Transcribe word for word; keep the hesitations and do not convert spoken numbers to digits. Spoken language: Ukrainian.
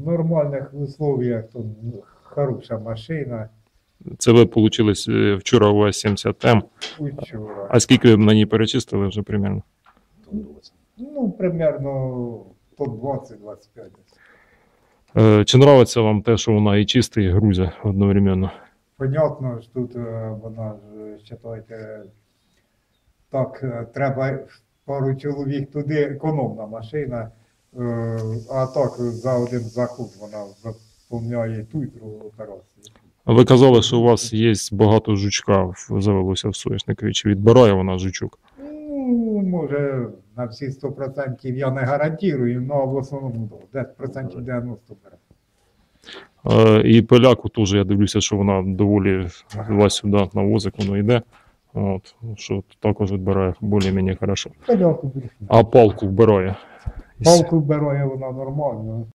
в нормальних условиях, то хороша машина. Це ви получили вчора у УАЗ сімдесят М. Учора. А скільки ви б на ній перечистили вже примерно? Ну, примерно по двадцять двадцять п'ять. Е, Чи нравиться вам те, що вона і чиста, і грузить одновременно? Понятно, що тут е, вона ж, вважайте, так, е, треба пару чоловік туди, економна машина, е, а так за один заход вона заповняє ту і другу операцію. Ви казали, що у вас є багато жучка, в- завелося в соняшникові. Чи відбирає вона жучок? Ну, може, на всі сто відсотків я не гарантую, але в основному да, десь процентів дев'яносто бере. Е, І поляку теж, я дивлюся, що вона доволі туди-сюди на возик воно йде. От, що також відбирає більш-менш хорошо. Пальку, А палку вбирає? палку бере вона нормально.